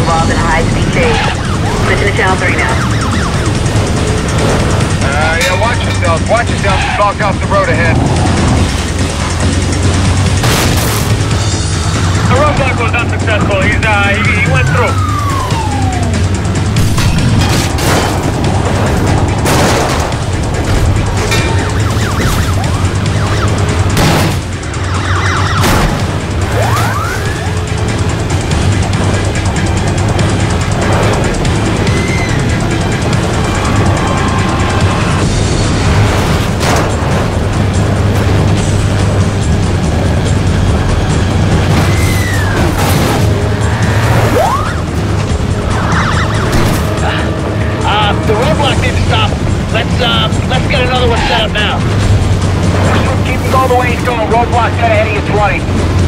involved in a high-speed chase. Switching to channel 3 now. Yeah, watch yourself. Watch yourself. Block off the road ahead. The roadblock was unsuccessful. He went through. Let's get another one set up now. Keep him all the way he's going. Roadblock dead ahead of you, 20.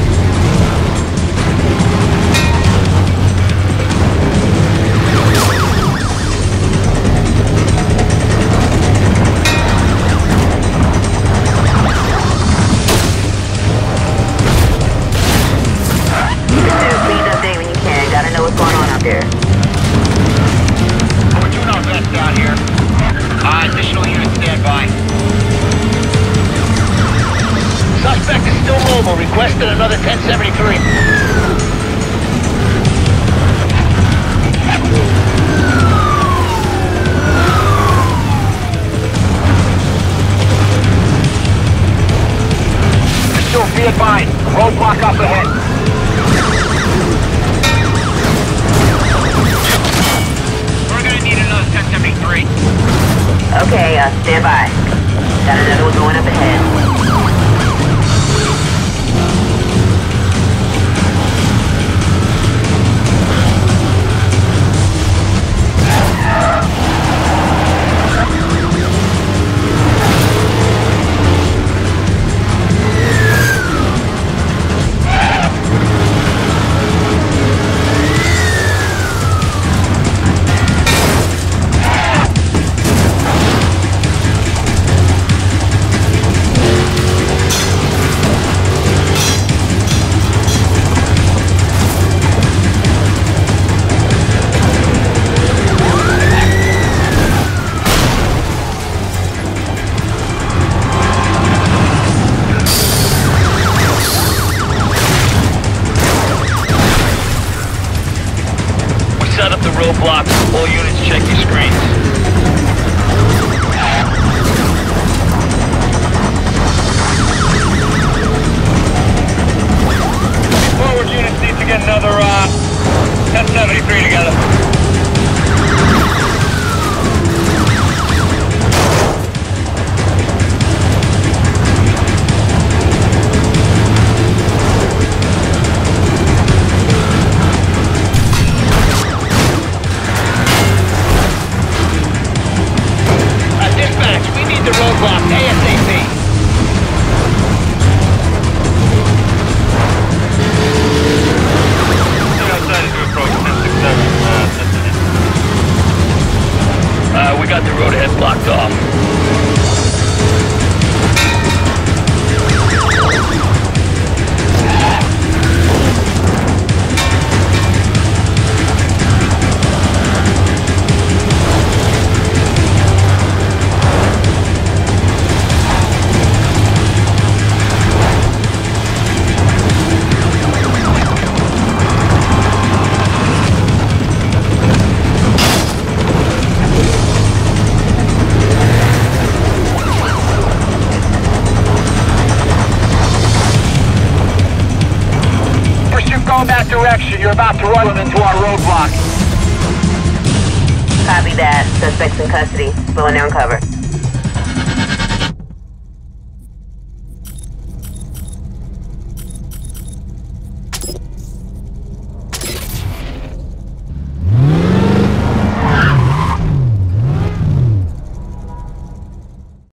Please update when you can. Gotta know what's going on out there. We're doing our best down here. Additional units stand by. Suspect is still mobile. Requested another 1073. Still be advised. Roadblock up ahead. We're gonna need another 1073. Okay, stand by. Got another one going up ahead. Set up the roadblock. All units check your screens. Forward units need to get another 1073 together. We need the roadblock ASAP. We got the road ahead blocked off. Going that direction, you're about to run them into our roadblock. Copy that. Suspect's in custody. Slowing down cover.